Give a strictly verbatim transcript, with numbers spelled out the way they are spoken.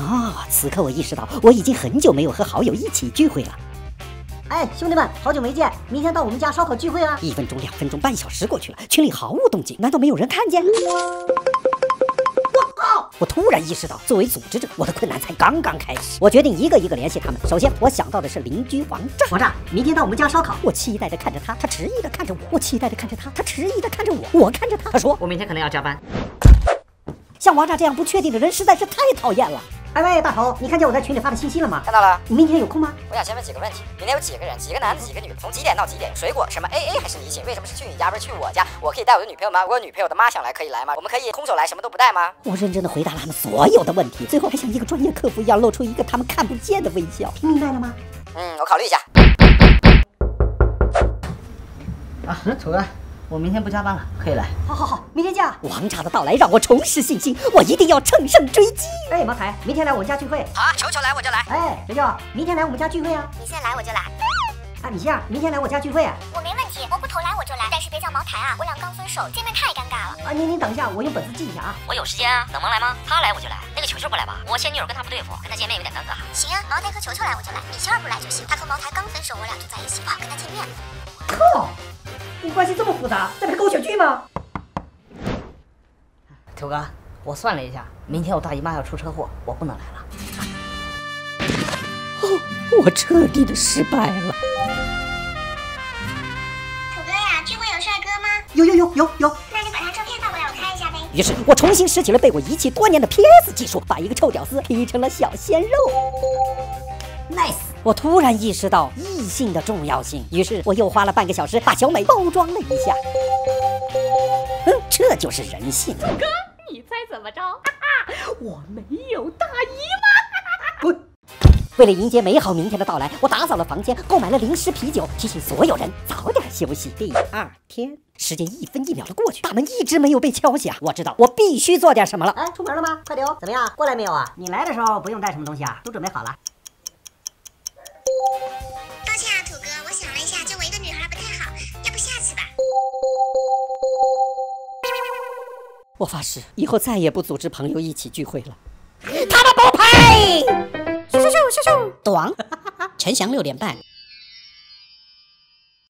啊！此刻我意识到，我已经很久没有和好友一起聚会了。 哎，兄弟们，好久没见，明天到我们家烧烤聚会啊！ 一分钟、两分钟、半小时过去了，群里毫无动静，难道没有人看见？我靠！我突然意识到，作为组织者，我的困难才刚刚开始。我决定一个一个联系他们。首先，我想到的是邻居王炸。 王炸，明天到我们家烧烤。 我期待地看着他，他迟疑地看着我。我期待地看着他，他迟疑地看着我。我看着他，他说：“ 我明天可能要加班。” 像王炸这样不确定的人实在是太讨厌了。 哎喂，大头，你看见我在群里发的信息了吗？ 看到了。 你明天有空吗？ 我想先问几个问题：明天有几个人？几个男的，几个女的？从几点到几点？水果什么 A A 还是你请？为什么是去你家不是去我家？我可以带我的女朋友吗？我有女朋友的妈想来可以来吗？我们可以空手来，什么都不带吗？ 我认真的回答了他们所有的问题，最后还像一个专业客服一样露出一个他们看不见的微笑。 听明白了吗？ 嗯，我考虑一下。 啊，土哥，我明天不加班了，可以来。 好好好，明天见啊！ 王炸的到来让我重拾信心，我一定要乘胜追击。 哎，毛凯，明天来我家聚会。 好啊，球球来我就来。 哎，谁叫明天来我们家聚会啊？ 你现在来我就来。 啊，你这样，明天来我家聚会啊？ 我没问题，我不投来我就来，但是别叫茅台啊，我俩刚分手，见面太尴尬了。 啊，您您等一下，我用本子记一下啊。 我有时间啊，能忙来吗？他来我就来，那个球球不来吧？我前女友跟他不对付，跟他见面有点尴尬。 行啊，茅台和球球来我就来，米线儿不来就行。他和茅台刚分手，我俩就在一起，不好跟他见面。 靠，你关系这么复杂，在拍狗血剧吗？ 土哥，我算了一下，明天我大姨妈要出车祸，我不能来了。 哦，我彻底的失败了。 土哥呀，聚会有帅哥吗？ 有有有有有。 那你把他照片发过来，我看一下呗。 于是我重新拾起了被我遗弃多年的 P S 技术，把一个臭屌丝 P 成了小鲜肉。Nice！ 我突然意识到异性的重要性，于是我又花了半个小时把小美包装了一下。嗯，这就是人性。 哥，你猜怎么着？哈哈，我没有大姨妈。 滚！为了迎接美好明天的到来，我打扫了房间，购买了零食、啤酒，提醒所有人早点休息。第二天，时间一分一秒的过去，大门一直没有被敲响。我知道我必须做点什么了。 哎，出门了吗？快点哦！怎么样，过来没有啊？你来的时候不用带什么东西啊，都准备好了。 抱歉啊，土哥，我想了一下，就我一个女孩不太好，要不下次吧。 我发誓，以后再也不组织朋友一起聚会了。他们不配！咻咻咻咻咻，短，陈翔六点半。